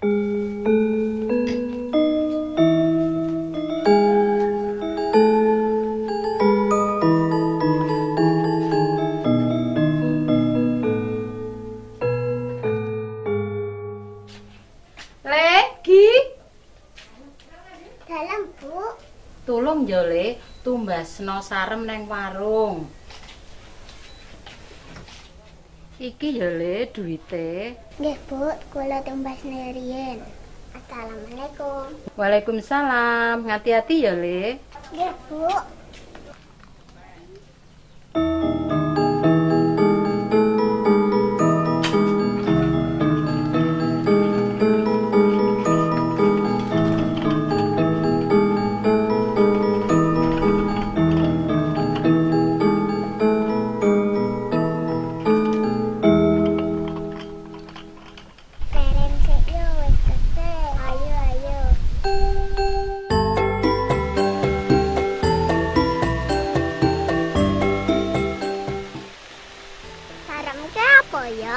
Legi. Dalam, Bu. Tulung yo, Le, tumbasno sarem neng warung. Iki yo, Le, duwite. Nggih, Bu, kula tumbasne riyen. Assalamualaikum. Waalaikumsalam. Ngati-hati ya, Le. Nggih, Bu. Keren sik yo wis kesel. Ayo, ayo. Sarem ke apa ya?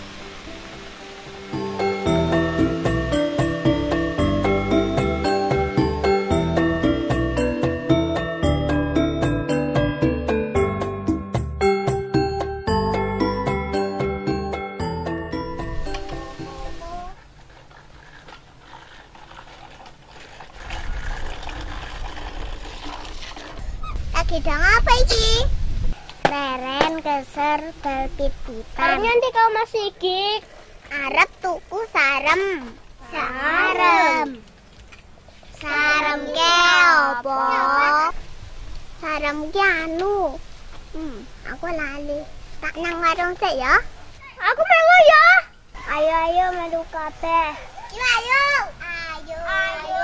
Lagi dang apa iki? Beren keser bal pit-pitan. Nanti kau masih gig. Arep tuku sarem. Sarem. Sarem ke apa? Sarem ke anu. Aku lali. Tak nang warung sik ya. Aku melu ya. Ayo ayo melu kabeh. Ayo. Ayo. Ayo.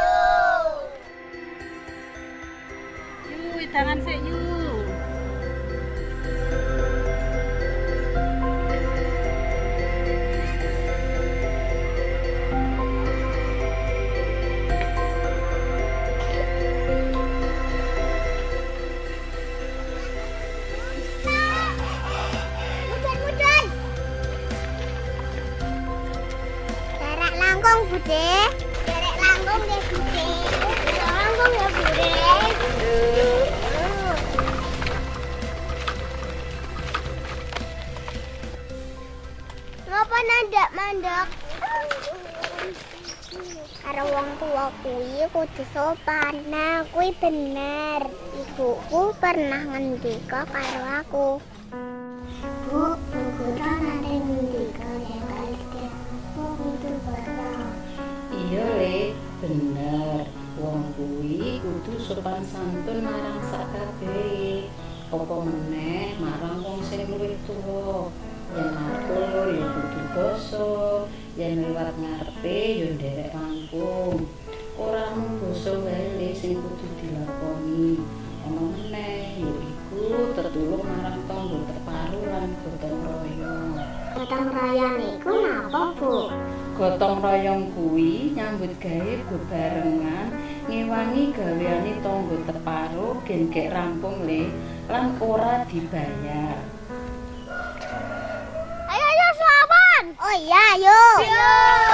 Yuk, tangan sik yuk. Mudun. Derek langkung, Bude. Derek langkung deh, Bude. Langkung ya, Bude. Ngapa nandak mandek? Karo wong tua kuwi kudu sopan. Nah, kuwi bener. Ibuku pernah ngendika karo aku. Bu, guru nanti ngendika ya kali kudu barang. Iya, Le, bener. Wong kuwi kudu sopan santun marang sakabehe. Apa meneh marang wong sing luwih tuwa. Yen atur ya kudu basa, yen liwat ngarepe ya nderek langkung. Ora mung basa wae sing kudu dilakoni. Ana meneh ya iku tetulung marang tangga terparu lan gotong royong. Gotong royong iku napa, Bu? Gotong royong kuwi nyambut gawe bebarengan ngewangi gaweane tangga terparu gen gek rampung Le lan ora dibayar. Ayo selawan. Oh iya, ayo. Ayo.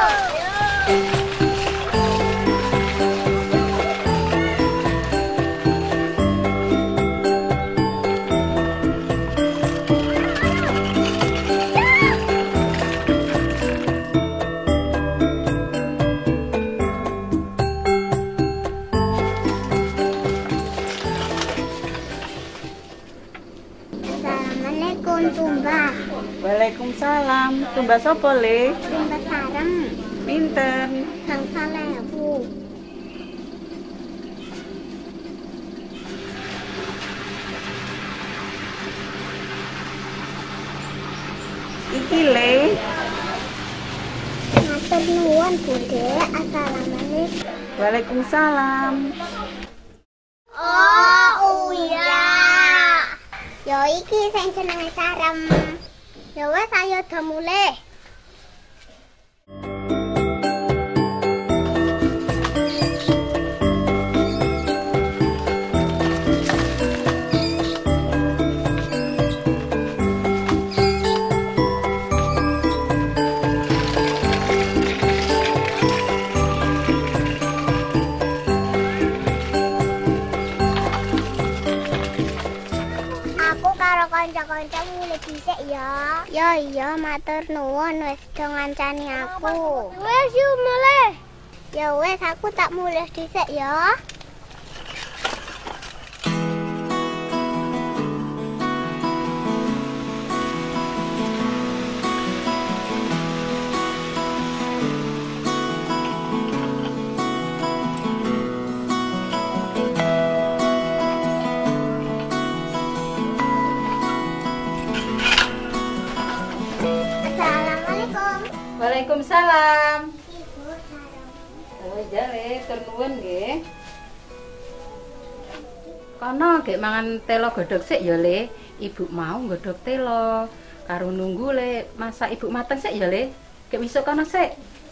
Assalamualaikum, Tumbas. Waalaikumsalam. Tumbas sapa, Le? Tumbas sarem. Pinten? Sang saleh, Bu. Iki, Le. Matur nuwun, Bude. Assalamualaikum. Waalaikumsalam. Oh, iya. Yo iki sing jenenge sarem. Ya wes ayo do mulih. matur nuwun wis do ngancani aku. Wes yo mulai. Ya wes aku tak mulai dhisik ya. Assalamualaikum. Waalaikumsalam. Ibu sarung. Oh iya le, tur nuwun nggih. Kono gek mangan telo godhog sik ya le. Ibu mau godhog telo. Karo nunggu le masak ibu mateng sik ya le. Gek wisuk kono sik.